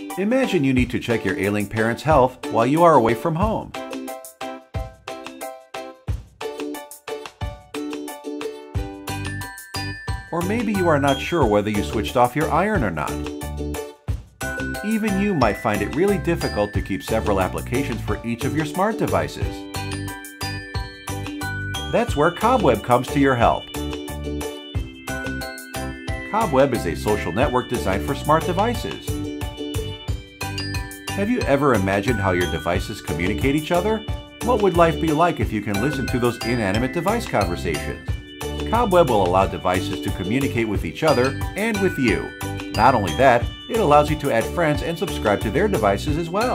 Imagine you need to check your ailing parents' health while you are away from home. Or maybe you are not sure whether you switched off your iron or not. Even you might find it really difficult to keep several applications for each of your smart devices. That's where Cobweb comes to your help. Cobweb is a social network designed for smart devices. Have you ever imagined how your devices communicate each other? What would life be like if you can listen to those inanimate device conversations? Cobweb will allow devices to communicate with each other and with you. Not only that, it allows you to add friends and subscribe to their devices as well.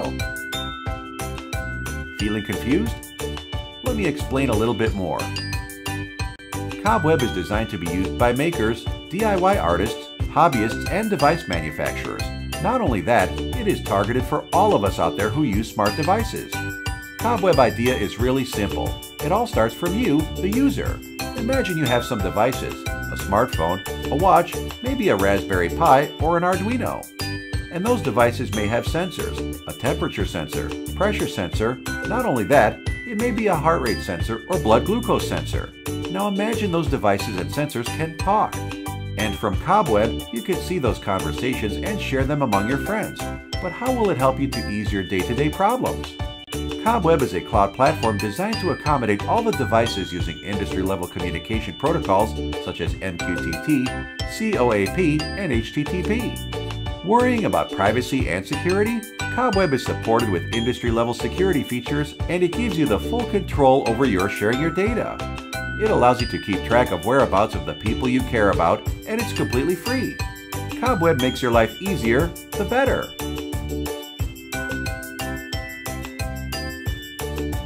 Feeling confused? Let me explain a little bit more. Cobweb is designed to be used by makers, DIY artists, hobbyists, and device manufacturers. Not only that, it is targeted for all of us out there who use smart devices. Cobweb idea is really simple. It all starts from you, the user. Imagine you have some devices, a smartphone, a watch, maybe a Raspberry Pi or an Arduino. And those devices may have sensors, a temperature sensor, pressure sensor. Not only that, it may be a heart rate sensor or blood glucose sensor. Now imagine those devices and sensors can talk. And from Cobweb, you can see those conversations and share them among your friends. But how will it help you to ease your day-to-day problems? Cobweb is a cloud platform designed to accommodate all the devices using industry-level communication protocols such as MQTT, COAP, and HTTP. Worrying about privacy and security? Cobweb is supported with industry-level security features, and it gives you the full control over your sharing your data. It allows you to keep track of whereabouts of the people you care about, and it's completely free. Cobweb makes your life easier, the better.